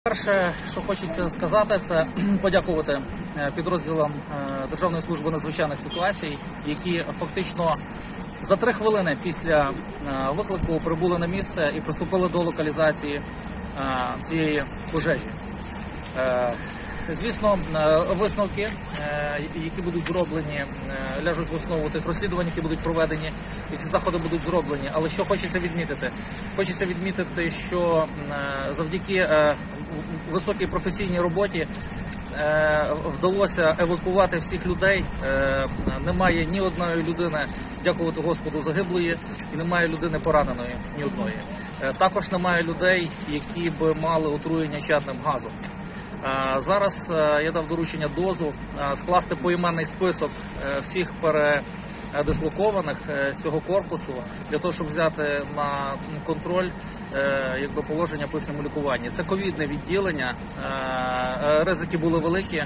Перше, що хочеться сказати, це подякувати підрозділам Державної служби надзвичайних ситуацій, які фактично за 3 хвилини після виклику прибули на місце і приступили до локалізації цієї пожежі. Звісно, висновки, які будуть зроблені, ляжуть в основу тих розслідувань, які будуть проведені, і ці заходи будуть зроблені. Але що хочеться відмітити? Хочеться відмітити, що завдяки високій професійній роботі вдалося евакуювати всіх людей. Немає ні одної людини, дякувати Господу, загиблої, і немає людини пораненої, ні одної. Також немає людей, які б мали отруєння чадним газом. Зараз я дав доручення ДОЗу скласти поіменний список всіх передислокованих з цього корпусу, для того, щоб взяти на контроль положення по їхньому лікуванні. Це ковідне відділення, ризики були великі,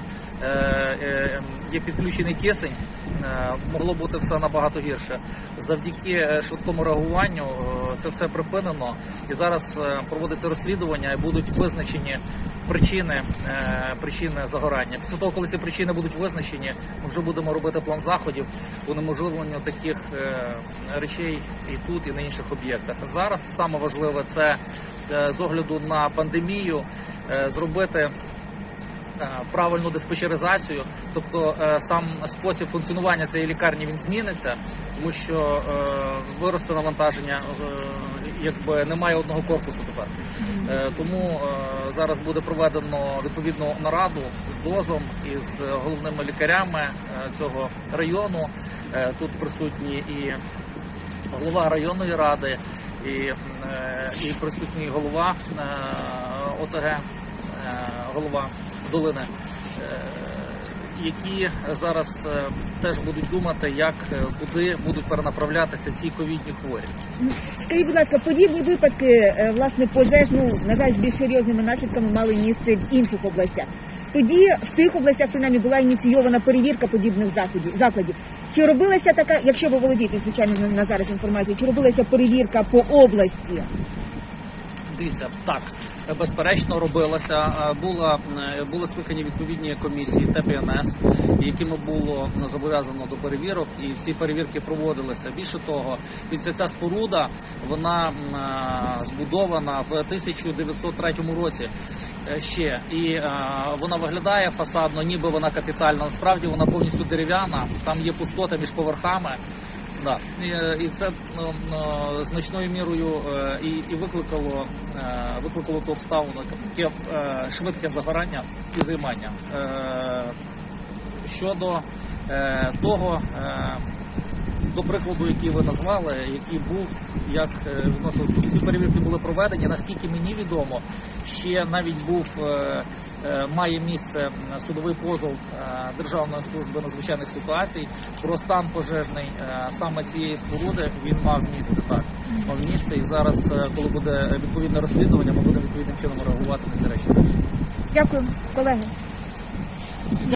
є підключений кисень, могло бути все набагато гірше. Завдяки швидкому реагуванню це все припинено, і зараз проводиться розслідування і будуть визначені причини загорання. Після того, коли ці причини будуть визначені, ми вже будемо робити план заходів по унеможливленню таких речей і тут, і на інших об'єктах. Зараз саме важливе – це з огляду на пандемію зробити правильну диспетчеризацію, тобто сам спосіб функціонування цієї лікарні він зміниться, тому що виросте навантаження, немає одного корпусу тепер. Тому зараз буде проведено відповідну нараду з ДОЗом і з головними лікарями цього району. Тут присутні і голова районної ради, і присутній голова ОТГ, голова Долини, які зараз теж будуть думати, куди будуть перенаправлятися ці ковідні хворі. Скажіть, будь ласка, подібні випадки, власне, пожеж, на жаль, з більш серйозними наслідками мали місце в інших областях. Тоді в тих областях, принаймні, була ініційована перевірка подібних закладів. Чи робилася така, якщо ви володієте, звичайно, на зараз інформацією, чи робилася перевірка по області? Дивіться, так, безперечно, робилася. Були скликані відповідні комісії ТПНС, якими було зобов'язано до перевірок, і ці перевірки проводилися. Більше того, ця споруда, вона збудована в 1903 році ще, і вона виглядає фасадно, ніби вона капітальна, насправді вона повністю дерев'яна, там є пустота між поверхами. Да. І це значною мірою і викликало ту обставину, таке швидке загорання і займання. Щодо того, до прикладу, який ви назвали, який був, як відносилось, ці перевірки були проведені, наскільки мені відомо, ще навіть має місце судовий позов Державної служби надзвичайних ситуацій про стан пожежний саме цієї споруди. Він мав місце, і зараз, коли буде відповідне розслідування, ми будемо відповідним чином реагувати на ці речі. Дякую, колеги.